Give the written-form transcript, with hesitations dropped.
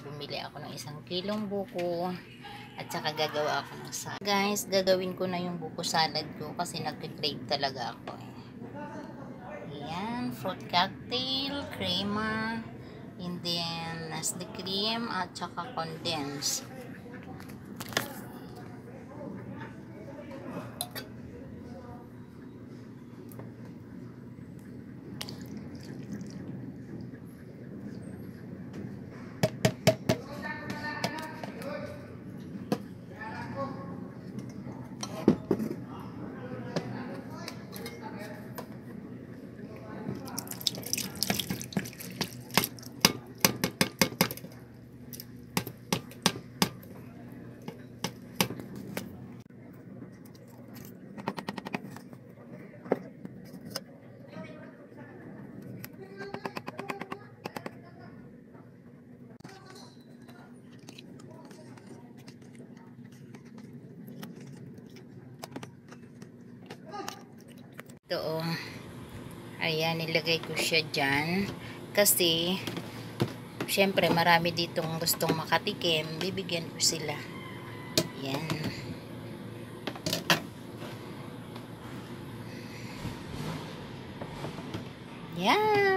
bumili ako ng 1 kilong buko at saka gagawa ako ng salad. Guys, gagawin ko na yung buko salad ko kasi nagka-crave talaga ako. Ayan, fruit cocktail, crema, and then nasty cream at saka condensed. Ito, ayan, nilagay ko siya dyan kasi syempre marami ditong gustong makatikim, bibigyan ko sila. Ayan, yan.